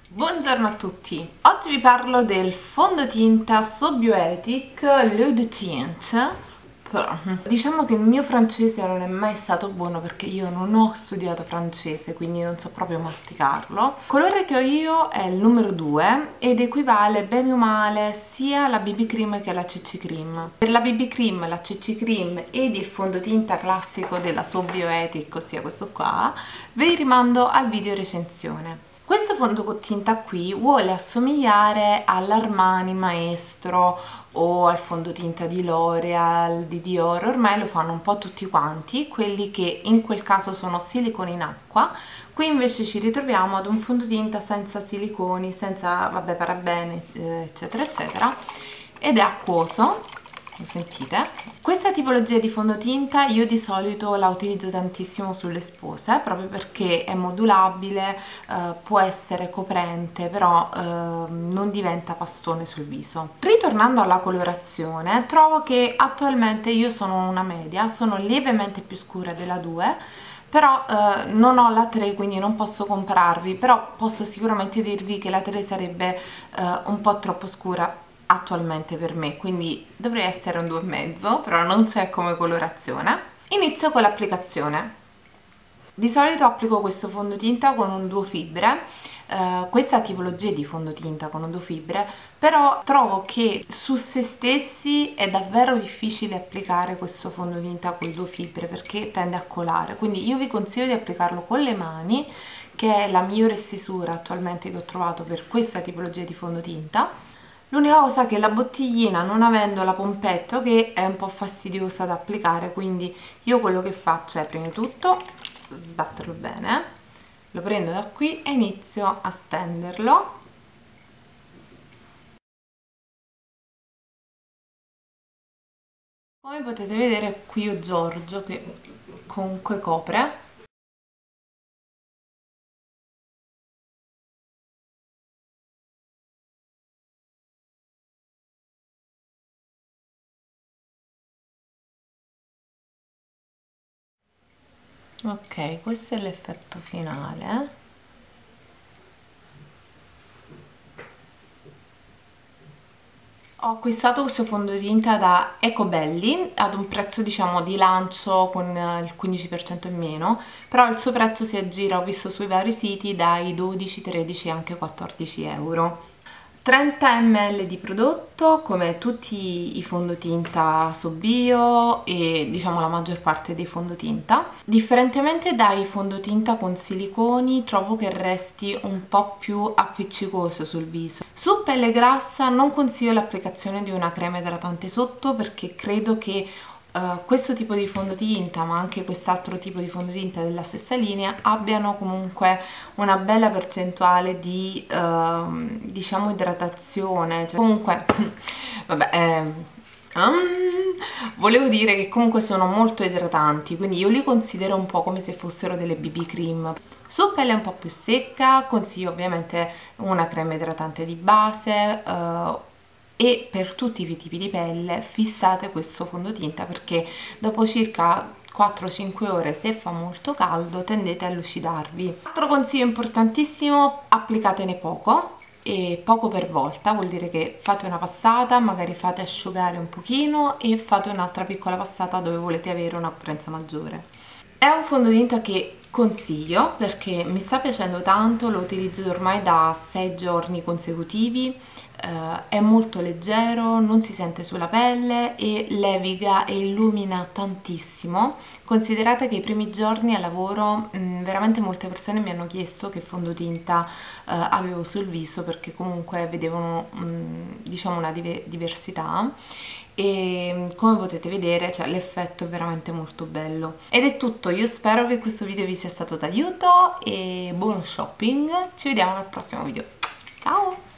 Buongiorno a tutti, oggi vi parlo del fondotinta So Bioethic L'Eau de Tinte. Diciamo che il mio francese non è mai stato buono perché io non ho studiato francese, quindi non so proprio masticarlo. Il colore che ho io è il numero 2 ed equivale bene o male sia alla BB Cream che alla CC Cream. Per la BB Cream, la CC Cream ed il fondotinta classico della So Bioethic, ossia questo qua, vi rimando al video recensione. Questo fondotinta qui vuole assomigliare all'Armani Maestro o al fondotinta di L'Oreal, di Dior, ormai lo fanno un po' tutti quanti, quelli che in quel caso sono siliconi in acqua. Qui invece ci ritroviamo ad un fondotinta senza siliconi, senza, vabbè, parabeni, eccetera eccetera, ed è acquoso. Lo sentite? Questa tipologia di fondotinta io di solito la utilizzo tantissimo sulle spose proprio perché è modulabile, può essere coprente, però non diventa pastone sul viso. Ritornando alla colorazione, trovo che attualmente io sono una media, sono lievemente più scura della 2, però non ho la 3, quindi non posso compararvi, però posso sicuramente dirvi che la 3 sarebbe un po' troppo scura attualmente per me, quindi dovrei essere un 2,5, però non c'è come colorazione. Inizio con l'applicazione. Di solito applico questo fondotinta con un duo fibre, questa tipologia di fondotinta con un duo fibre, però trovo che su se stessi è davvero difficile applicare questo fondotinta con due fibre perché tende a colare, quindi io vi consiglio di applicarlo con le mani, che è la migliore stesura attualmente che ho trovato per questa tipologia di fondotinta. L'unica cosa è che la bottiglina, non avendo la pompetto, che è un po' fastidiosa da applicare, quindi io quello che faccio è prima di tutto sbatterlo bene, lo prendo da qui e inizio a stenderlo. Come potete vedere qui ho Giorgio che comunque copre. Ok, questo è l'effetto finale. Ho acquistato questo fondotinta da Ecobelly ad un prezzo diciamo di lancio con il 15% in meno, però il suo prezzo si aggira, ho visto sui vari siti, dai 12, 13 e anche 14 euro. 30 ml di prodotto come tutti i fondotinta So Bio e diciamo la maggior parte dei fondotinta. Differentemente dai fondotinta con siliconi trovo che resti un po' più appiccicoso sul viso. Su pelle grassa non consiglio l'applicazione di una crema idratante sotto perché credo che questo tipo di fondotinta ma anche quest'altro tipo di fondotinta della stessa linea abbiano comunque una bella percentuale di diciamo idratazione, cioè, comunque vabbè volevo dire che comunque sono molto idratanti, quindi io li considero un po' come se fossero delle BB cream. Su pelle un po' più secca consiglio ovviamente una crema idratante di base, e per tutti i tipi di pelle fissate questo fondotinta perché dopo circa 4-5 ore, se fa molto caldo, tendete a lucidarvi. Altro consiglio importantissimo: applicatene poco e poco per volta, vuol dire che fate una passata, magari fate asciugare un pochino e fate un'altra piccola passata dove volete avere una coprenza maggiore. È un fondotinta che consiglio perché mi sta piacendo tanto, lo utilizzo ormai da 6 giorni consecutivi, è molto leggero, non si sente sulla pelle e leviga e illumina tantissimo. Considerate che i primi giorni a lavoro veramente molte persone mi hanno chiesto che fondotinta avevo sul viso perché comunque vedevano diciamo una diversità. E come potete vedere, cioè, l'effetto è veramente molto bello. Ed è tutto, io spero che questo video vi sia stato d'aiuto e buon shopping, ci vediamo al prossimo video, ciao!